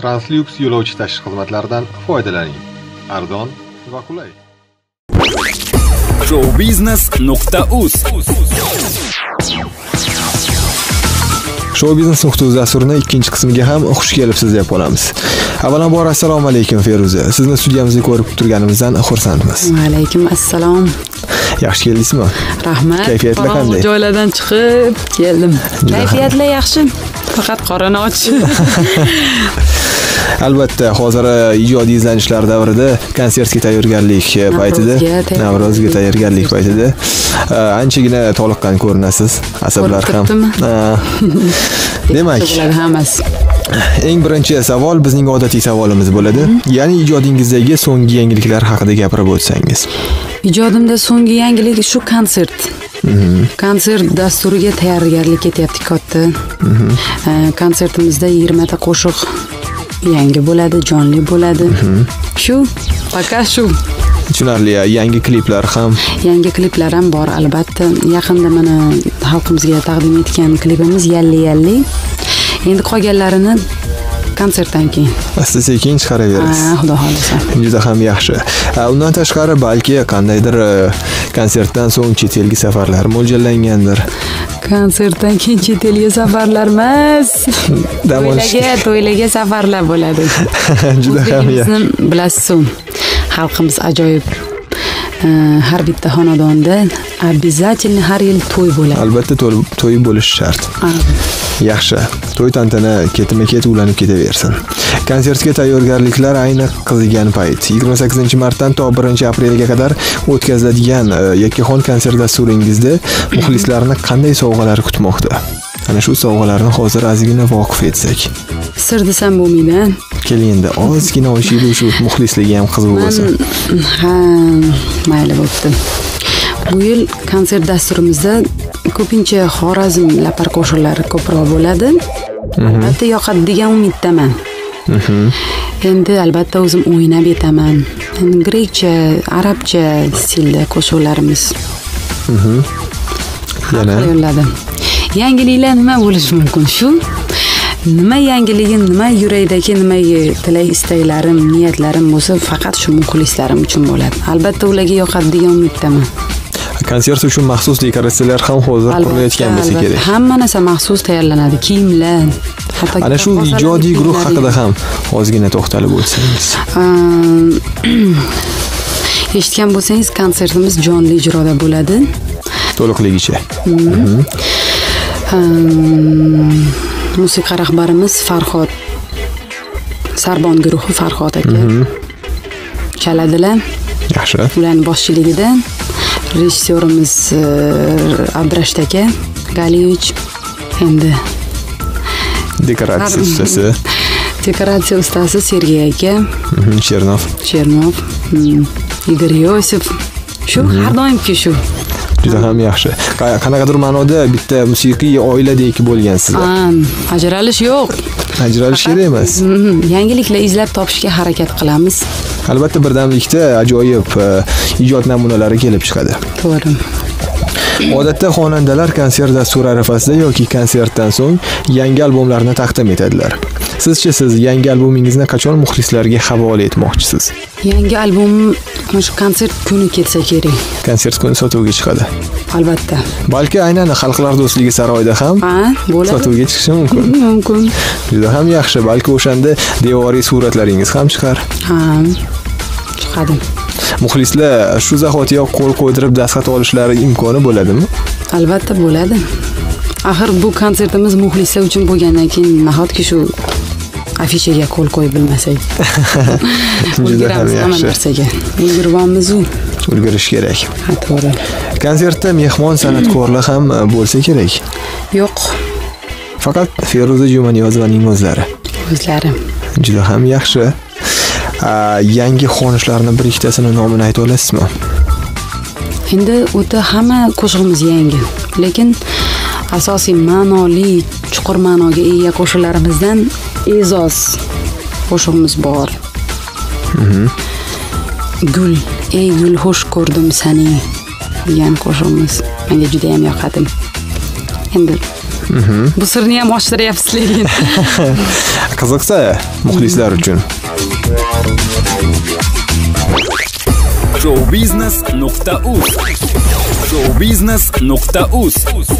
Translux yo'lovchi tashish xizmatlaridan foydalaning. Arzon va qulay. showbusiness.uz Showbusiness.uz dasturining ikkinchi qismiga ham xush kelibsiz deb qolamiz. Avvalambor assalomu alaykum Feruza. Sizni studiyamizda ko'rib turganimizdan xursandmiz. Va alaykum assalom. Yaxshi keldingizmi? Rahmat. Kayfiyatlar qanday? Joylardan chiqib keldim. Kayfiyatlar yaxshi. Faqat qorin och. Albatta, hozir ijodiy izlanishlar davrida konsertga tayyorgarlik paytida, Navro'zga tayyorgarlik paytida anchagina toliqqan ko'rinasiz. Asablar ham. Demak, hammasi. Eng birinchi savol bizning odatiy savolimiz bo'ladi. Ya'ni ijodingizdagi so'nggi yangiliklar haqida gapirib o'tsangiz. Ijodimda so'nggi yangilik shu konsert. Konsert dasturiga tayyorgarlik ketyapti katta. Konsertimizda 20 ta qo'shiq yangi bo'ladi, jonli bo'ladi. Shu, faqat shu. Tushunarli, yangi kliplar ham. Yangi kliplar ham bor albatta. Yaqinda mana xalqimizga taqdim etgan klipimiz Yalli. Endi qolganlarini konsertdan keyin Asta-sekin chiqaraverasiz. Xudo xolisa. Juda ham yaxshi. Undan tashqari balki qandaydir konsertdan so'ng chet elga safarlar mo'ljallangandir. Konsertdan keyin chet elga safarlar emas. To'ylarga safarlar bo'ladi. Juda ham yaxshi. Bilasiz, xalqimiz ajoyib. Har bitta xonadonda обязательно har yil to'y bo'ladi. Albatta to'y bo'lishi shart. Yaxshi. To'y tantana ketma-ket ulanib ketaversin. Konsertga tayyorgarliklar ayni qizigan payt. 28-martdan to 1-aprelga qadar o'tkaziladigan yakkaxon konsert dasturingizda muxlislarni qanday sovg'alar kutmoqda? Ana shu sovg'alarni hozir ozgina voqif etsak. Sir desam bo'lmaydi. Keling endi ozgina ochib shu muxlisligi ham qiziq bo'lsa. Mayli bo'pti. Bu yil konsert dasturimizda ko'pincha Xorazm lapar qo'shiqlari ko'proq bo'ladi. Albatta yoqadi degan umiddaman. Endi albatta o'zim o'ynab etaman. Grekcha, arabcha stilda qo'shiqlarimiz. Yana yangiliklar nima bo'lishi mumkin shu? Nima yangiligim, nima yurakdagi nima tilak istaklarim, niyatlarim bo'lsa, faqat shu muxlislarim uchun bo'ladi. Albatta ularga yoqadi degan umiddaman. Konsert uchun maxsus dekoratsiyalar ham hozir qurilayotgan bo'lsa kerak. Hamma narsa maxsus tayyorlanadi, kiyimlar. Ana shu ijodiy guruh haqida ham ozgina to'xtalib o'tsangiz. Eshitgan bo'lsangiz, konsertimiz jonli ijroda bo'ladi. To'liqligicha. Musiqa rahbarimiz Farhod. Sarbon guruhi Farhod aka. Chaladilar. Yaxshi. Ularning boshchiligida rejissyorimiz Abdurash aka Galiyevich, endi dekoratsiya ustasi Sergey aka, Chernov, Igor Yosif. Shu har doimki shu. Juda ham yaxshi. Qanaqadir ma'noda bitta musiqiy oiladek bo'lgansizlar. Ajralish yo'q. Ajralish kerak emas. Yangiliklar izlab topishga harakat qilamiz. Albatta birdamlikda ajoyib ijod namunalari kelib chiqadi. To'g'ri. Odatda xonandalar konsert dasturi arafasida yoki konsertdan so'ng yangi albomlarni taqdim etadilar. Sizcha siz yangi albomingizni qachon muxlislarga havola etmoqchisiz? Yangi albom shu konsert kuni ketsa kerak. Konsert kuni sotuvga chiqadi. Albatta. Balki aynan Xalqlar do'stligi saroyida ham bo'ladi. Sotuvga chiqishi mumkin. Mumkin. Juda ham yaxshi. Balki o'shanda devoriy suratlaringiz ham chiqar. Chiqadi. Muxlislar shu zahotiyoq qo'l qo'ydirib dastxat olishlari imkoni bo'ladimi? Albatta bo'ladi. Axir bu konsertimiz muxlislar uchun bo'lgandan keyin nahotki shu afishaga qo'l qo'yib bilmasak. Juda ham yaxshi. Ulguribamiz-u. Ulgurish kerak. To'g'ri. Konsertda mehmon san'atkorlar ham bo'lsa kerak. Yo'q. Faqat Feruza Jumaniyozovaning o'zlari. Juda ham yaxshi. Yangi xonishlarning bir ikkitasini nomini ayta olasizmi? Endi o'ta hamma qo'shig'imiz yangi, lekin asosiy ma'noli, chuqur ma'noga ega qo'shiqlarimizdan E'zoz qo'shig'imiz bor. Gul, ey gul, xush ko'rdim seni degan qo'shig'imiz menga juda ham yoqadi. Endi Bu sirni ham ochtiryapsiz lekin. Qiziqsa muxlislar uchun. showbusiness.uz showbusiness.uz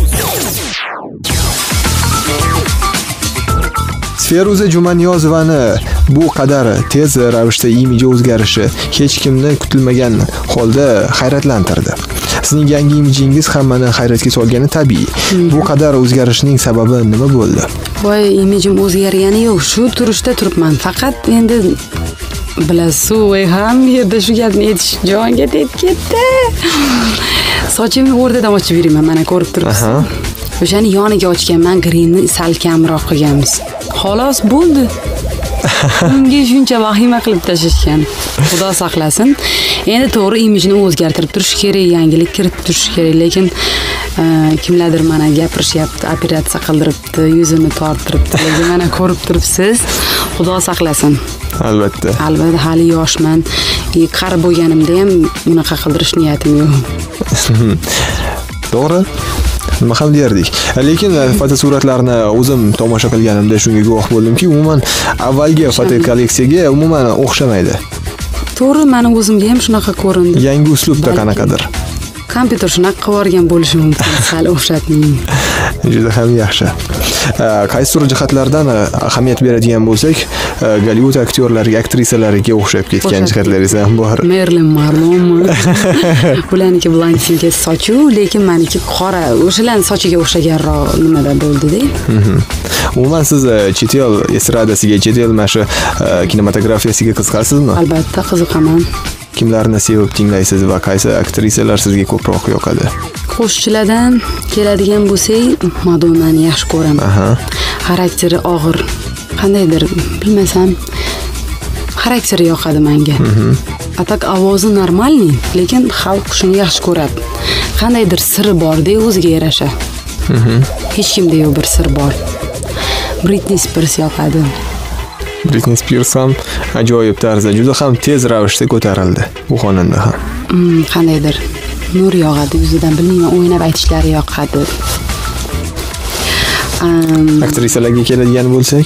Feruza Jumaniyozovani bu qadar tez ravishda imiji o'zgarishi hech kimni kutilmagan holda hayratlantirdi. Sizning yangi imijingiz hammani hayratga solgani tabiiy. Bu qadar o'zgarishning sababi nima bo'ldi? Voy, imijim o'zgargani yo'q. Shu turishda turibman. Faqat endi bilasiz, ham yerda shu gapni aytish jonga tegib ketdi. Sochimni o'rtadan ochib yuraman, mana ko'rib turibsiz. O'shani yoniga ochganman, grinni sal kamroq qilganmiz. Xolos bo'ldi. Unga shuncha vahima qilib tashashgan. Xudo saqlasin. Endi to'g'ri imijni o'zgartirib turish kerak, yangilik kiritib turish kerak, lekin kimlardir mana gapirishyapti, operatsiya qildiribdi, yuzini torttiribdi. Lekin mana ko'rib turibsiz. Xudo saqlasin. Albatta. Albatta, hali yoshman. Qari bo'lganimda ham bunaqa qildirish niyatim yo'q. To'g'ri. Nima ham derdik. Lekin fotosuratlarni o'zim tomosha qilganimda shunga guvoh bo'ldimki, umuman avvalgi fotokolleksiyaga umuman o'xshamaydi. To'g'ri, meni o'zimga ham shunaqa ko'rindi. Yangi uslubda qanaqadir. Kompyuter shunaqa qilib yuborgan bo'lishi mumkin, sal o'xshatmayman. Juda ham yaxshi. Qaysi tur jihatlardan ahamiyat beradigan bo'lsak, Gollivud aktyorlariga, aktrisalariga o'xshab ketgan jihatlaringiz ham bor. Marilyn Monroe. Ularniki blanksinga sochu, lekin meniki qora. O'shalarning sochiga o'xshaganroq nimada bo'ldi-da. Umuman siz chet el estradasiga, chet el mashi kinematografiyasiga qiziqasizmi? Albatta qiziqaman. Kimlarni sevib tinglaysiz va qaysi aktrisalar sizga ko'proq yoqadi? Qo'shiqchilardan keladigan bo'lsak, Madonnani yaxshi ko'raman. Xarakteri og'ir. Qandaydir, bilmasam, xarakteri yoqadi menga. Atak ovozi normalniy, lekin xalq shuni yaxshi ko'radi. Qandaydir siri bor-da, o'ziga yarasha. Hech kimda yo'q bir sir bor. Britney Spears yoqadi. Britney Spears ham ajoyib tarzda, juda ham tez ravishda ko'tarildi bu xonanda ham. Qandaydir nur yog'adi yuzidan, bilmayman, o'ynab aytishlari yoqadi. Aktrisalarga keladigan bo'lsak,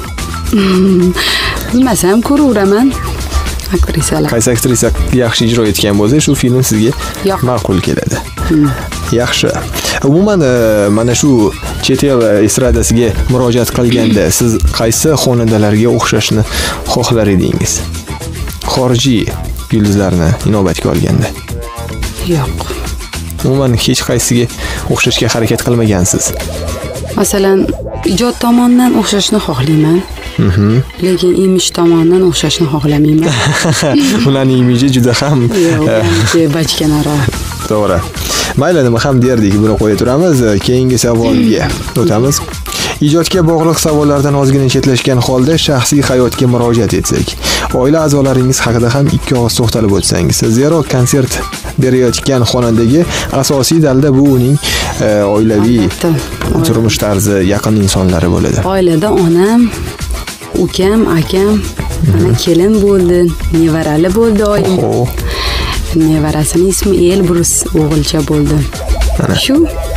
bilmasam, ko'raveraman aktrisalar. Qaysi aktrisa yaxshi ijro etgan bo'lsa, shu film sizga ma'qul keladi. Yaxshi. Umuman mana shu chet el estradasiga murojaat qilganda siz qaysi xonandalarga o'xshashni xohlar edingiz? Xorijiy yulduzlarni inobatga olganda. Yo'q. Umuman hech qaysiga o'xshashga harakat qilmagansiz. Masalan, ijod tomonidan o'xshashni xohlayman. Lekin imij tomonidan o'xshashni xohlamayman. Ularning imiji juda ham bachkanaroq. To'g'ri. Mayli, nima ham derdik, buni qo'ya turamiz. Keyingi savolga o'tamiz. Ijodga bog'liq savollardan ozgina chetlashgan holda shaxsiy hayotga murojaat etsak, oila a'zolaringiz haqida ham ikki og'iz to'xtalib o'tsangiz. Zero konsert berayotgan xonandaga asosiy dalda bu uning oilaviy turmush tarzi, yaqin insonlari bo'ladi. Oilada onam, ukam, akam, mana kelin bo'ldi, nevarali bo'ldi oyim. Nevarasining ismi Elbrus, o'g'ilcha bo'ldi. Shu.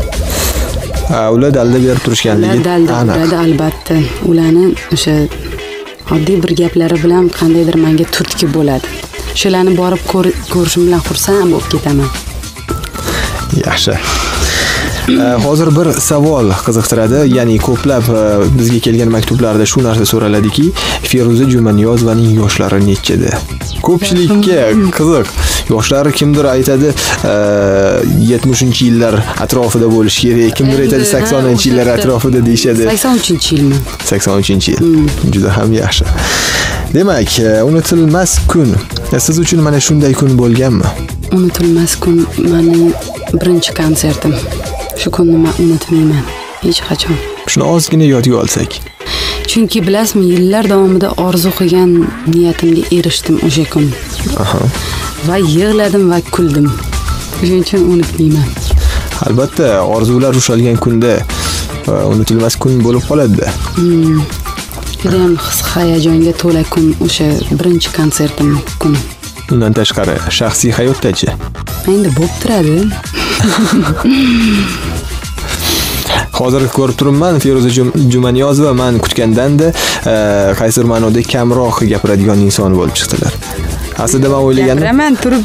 Ular dalda berib turishganligi aniq. Albatta. Ularni o'sha oddiy bir gaplari bilan qandaydir menga turtki bo'ladi. Shularni borib ko'rishim bilan xursand bo'lib ketaman. Yaxshi. Hozir bir savol qiziqtiradi, ya'ni ko'plab bizga kelgan maktublarda shu narsa so'raladiki, Feruza Jumaniyozovaning yoshlari nechida? Ko'pchilikka qiziq. Yoshlari kimdir aytadi 70-yillar atrofida bo'lish kerak, kimdir aytadi 80-yillar atrofida deyshadi. 83-yilmi? 83-yil. Juda ham yaxshi. Demak, unutilmas kun. Siz uchun mana shunday kun bo'lganmi? Unutilmas kun meni birinchi konsertim. Shu kunni men unutmayman hech qachon. Shuni ozgina yodga olsak. Chunki bilasizmi, yillar davomida orzu qilgan niyatimga erishdim o'sha kun. Va yig'ladim va kuldim. Shuning uchun unutmayman. Albatta, orzular ushalgan kunda unutilmas kun bo'lib qoladi-da. Juda ham his-hayajonga to'la kun o'sha birinchi konsertim kun. Undan tashqari, shaxsiy hayotdachi? Endi bo'lib turadi. Hozir ko'rib turibman, Feruza Jumaniyozova men kutgandanda qaysidir ma'noda kamroq gapiradigan inson bo'lib chiqdilar. Aslida men o'ylagandim. Gapiraman turib.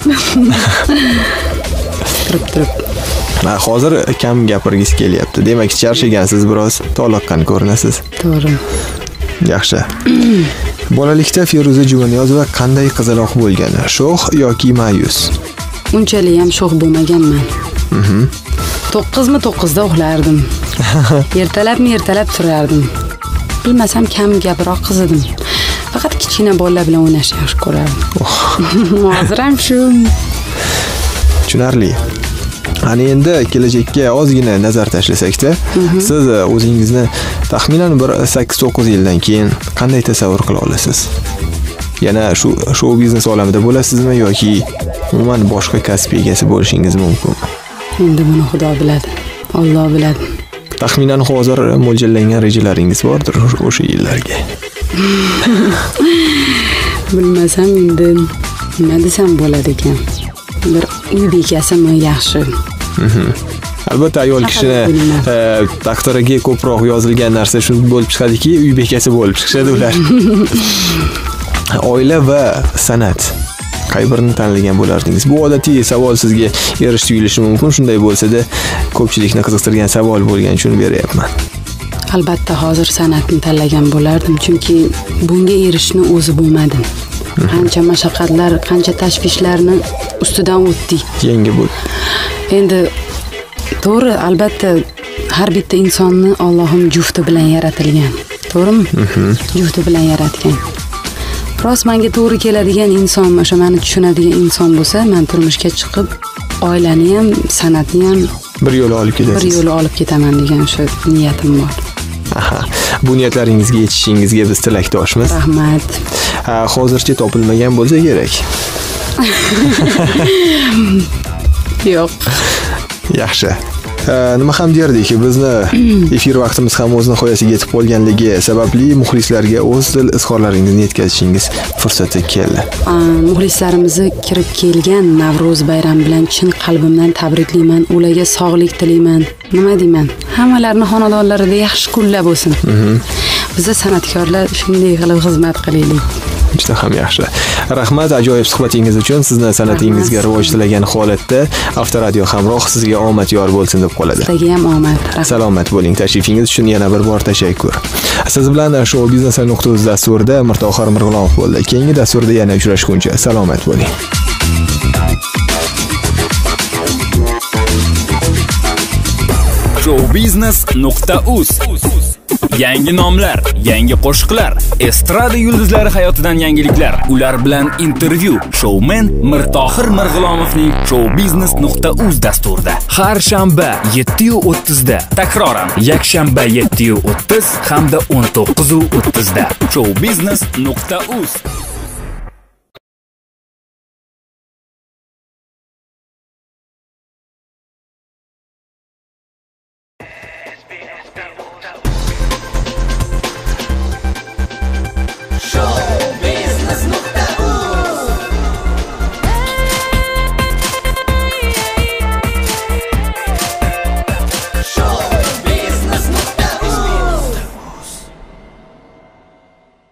Hozir kam gapirgis kelyapti. Demak, charchagansiz, biroz toliqqan ko'rinasiz. To'g'ri. Yaxshi. Bolalikda Feruza Jumaniyozova qanday qizaloq bo'lgan? Sho'x yoki ma'yus? Unchalik ham sho'x bo'lmaganman. 9da uxlardim. Ertalab turardim. Bilmasam kam gaproq qiz edim. Faqat kichkina bolalar bilan o'ynashni yaxshi ko'rardim. Hozir ham shu. Tushunarli. Ana endi kelajakka ozgina nazar tashlasak-da, siz o'zingizni taxminan bir 8-9 yildan keyin qanday tasavvur qila olasiz? Yana shu show biznes olamida bo'lasizmi yoki umuman boshqa kasb egasi bo'lishingiz mumkin? Endi buni Xudo biladi. Alloh biladi. Taxminan hozir mo'ljallangan rejalaringiz bordir o'sha yillarga. Bilmasam endi nima desam bo'ladi ekan. Bir uy bekasimi yaxshi. Albatta ayol kishini taqdiriga ko'proq yozilgan narsa shu bo'lib chiqadiki, uy bekasi bo'lib chiqishadi ular. Oila va san'at. Qay birini tanlagan bo'lardingiz? Bu odatiy savol sizga erish tuyulishi mumkin. Shunday bo'lsa-da, ko'pchilikni qiziqtirgan savol bo'lgani uchun beryapman. Albatta hozir san'atni tanlagan bo'lardim, chunki bunga erishishni o'zi bo'lmadim. Qancha mashaqqatlar, qancha tashvishlarni ustidan o'tdik. Yangi bo'ldi. Endi to'g'ri, albatta har bitta insonni Allohim jufti bilan yaratilgan. To'g'rimi? Jufti bilan yaratgan. Rost menga to'g'ri keladigan inson, o'sha meni tushunadigan inson bo'lsa, men turmushga chiqib, oilani ham, san'atni ham bir yo'l olib ketasiz. Bir yo'l olib ketaman degan o'sha niyatim bor. Aha. Bu niyatlaringizga yetishingizga biz tilakdoshmiz. Rahmat. Hozircha topilmagan bo'lsa kerak. Yo'q. Yaxshi. Nima ham derdik, bizni efir vaqtimiz ham o'z nihoyasiga yetib qolganligi sababli muxlislarga o'z dil izhorlaringizni yetkazishingiz fursati keldi. Muxlislarimizni kirib kelgan Navro'z bayrami bilan chin qalbimdan tabriklayman, ularga sog'lik tilayman. Nima deyman? Hammalarning xonadonlarida yaxshi kunlar bo'lsin. Bizda san'atkorlar shunday qilib xizmat qilaylik. Juda ham yaxshi. Rahmat ajoyib suhbatingiz uchun. Sizni san'atingizga rivoj tilagan holatda Avtoradio hamroh sizga omad yor bo'lsin deb qoladi. Sizga ham omad. Salomat bo'ling. Tashrifingiz uchun yana bir bor tashakkur. Siz bilan Show Business.uz dasturida Mirtohir Mirg'ulomov bo'ldi. Keyingi dasturda yana uchrashguncha salomat bo'ling. Showbusiness.uz Yangi nomlar, yangi qo'shiqlar, estrada yulduzlari hayotidan yangiliklar, ular bilan intervyu. Showman Mirtohir Mirg'ulomovning Showbusiness.uz dasturida har shanba 7:30 da, takroran yakshanba 7:30 hamda 19:30 da. Showbusiness.uz